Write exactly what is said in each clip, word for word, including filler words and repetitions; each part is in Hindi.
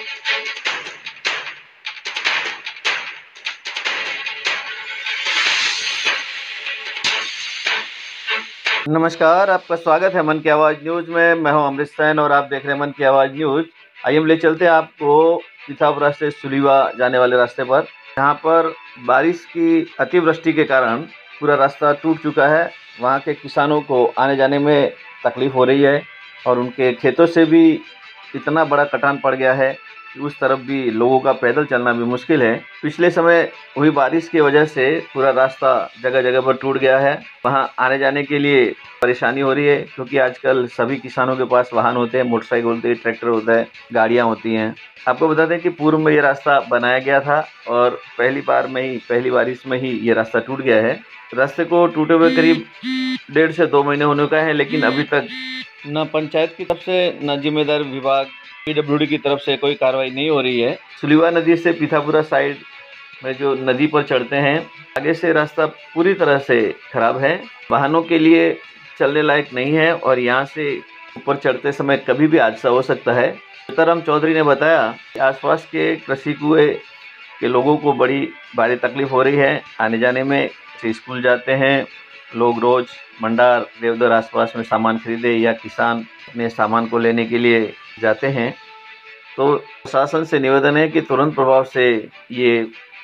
नमस्कार, आपका स्वागत है मन की आवाज़ न्यूज़ में। मैं हूं अमृत सैन और आप देख रहे हैं मन की आवाज़ न्यूज़। आइए हम ले चलते हैं आपको पीथापुरा से सुलीवा जाने वाले रास्ते पर, जहां पर बारिश की अतिवृष्टि के कारण पूरा रास्ता टूट चुका है। वहां के किसानों को आने जाने में तकलीफ़ हो रही है और उनके खेतों से भी इतना बड़ा कटान पड़ गया है कि उस तरफ भी लोगों का पैदल चलना भी मुश्किल है। पिछले समय हुई बारिश की वजह से पूरा रास्ता जगह जगह पर टूट गया है। वहां आने जाने के लिए परेशानी हो रही है, क्योंकि आजकल सभी किसानों के पास वाहन होते हैं, मोटरसाइकिल होते हैं, ट्रैक्टर होता है, गाड़ियां होती हैं। आपको बता दें कि पूर्व में ये रास्ता बनाया गया था और पहली बार में ही पहली बारिश में ही ये रास्ता टूट गया है। रास्ते को टूटे हुए करीब डेढ़ से दो महीने होने का है, लेकिन अभी तक न पंचायत की तरफ से न जिम्मेदार विभाग पीडब्ल्यूडी की तरफ से कोई कार्रवाई नहीं हो रही है। सुलीवा नदी से पीथापुरा साइड में जो नदी पर चढ़ते हैं, आगे से रास्ता पूरी तरह से खराब है, वाहनों के लिए चलने लायक नहीं है और यहाँ से ऊपर चढ़ते समय कभी भी हादसा हो सकता है। सीताराम चौधरी ने बताया कि आसपास के कृषि कुएं के लोगों को बड़ी भारी तकलीफ हो रही है आने जाने में। स्कूल जाते हैं लोग, रोज मंडार देवदर आसपास में सामान खरीदे या किसान अपने सामान को लेने के लिए जाते हैं। तो प्रशासन से निवेदन है कि तुरंत प्रभाव से ये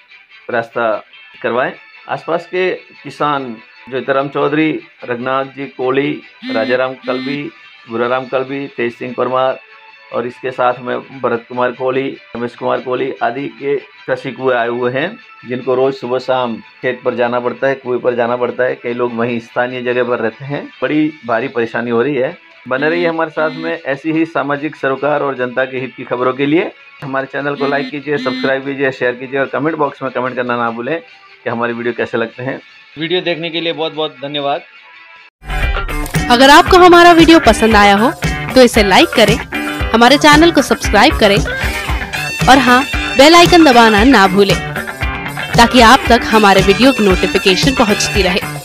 रास्ता करवाएं। आसपास के किसान जो सीताराम चौधरी, रघुनाथ जी कोली, राजाराम कलबी, गुराराम कलबी, तेज सिंह परमार और इसके साथ में भरत कुमार कोहली, रमेश कुमार कोहली आदि के कृषि कुएं आए हुए हैं, जिनको रोज़ सुबह शाम खेत पर जाना पड़ता है, कुएं पर जाना पड़ता है। कई लोग वहीं स्थानीय जगह पर रहते हैं। बड़ी भारी परेशानी हो रही है। बने रहिए हमारे साथ में ऐसी ही सामाजिक सरोकार और जनता के हित की खबरों के लिए। हमारे चैनल को लाइक कीजिए, सब्सक्राइब कीजिए, शेयर कीजिए और कमेंट बॉक्स में कमेंट करना ना भूलें कि हमारी वीडियो कैसे लगते हैं। वीडियो देखने के लिए बहुत बहुत धन्यवाद। अगर आपको हमारा वीडियो पसंद आया हो तो इसे लाइक करें, हमारे चैनल को सब्सक्राइब करें और हाँ, बेल आइकन दबाना ना भूलें, ताकि आप तक हमारे वीडियो की नोटिफिकेशन पहुंचती रहे।